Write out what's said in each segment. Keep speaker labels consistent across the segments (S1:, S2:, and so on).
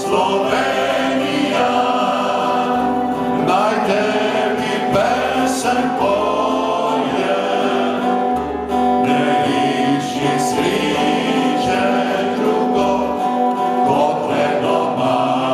S1: Slovenija, naj tebi pesem poje, ne išči sriče drugo kot le doma.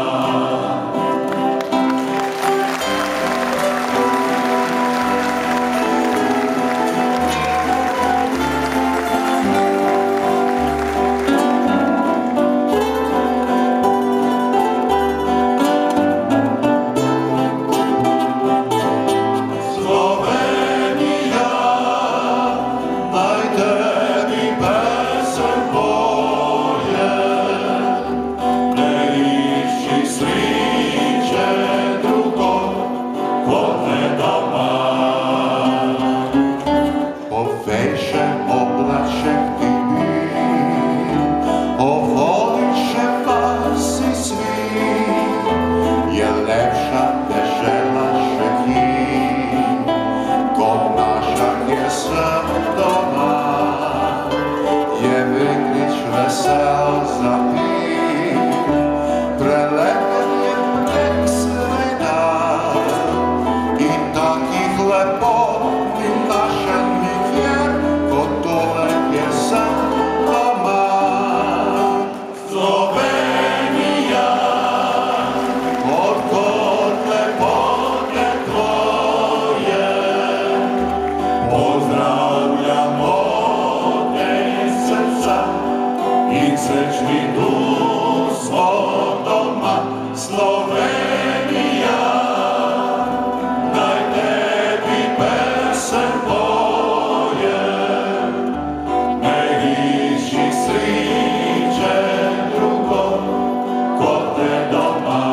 S1: Srećni duh svog doma, Slovenija, naj tebi pesem poje, ne išči sriče drugo kot te doma.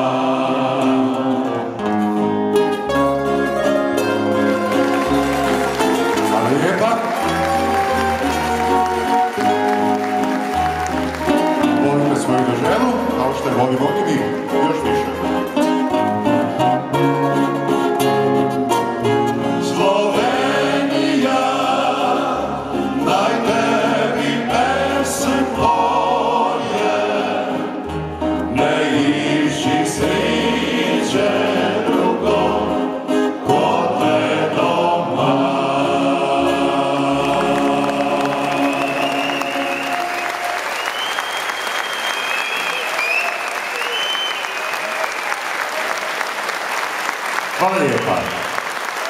S1: Hvala lijepa. Volite svoju državu, kao što je volimo i mi, još više.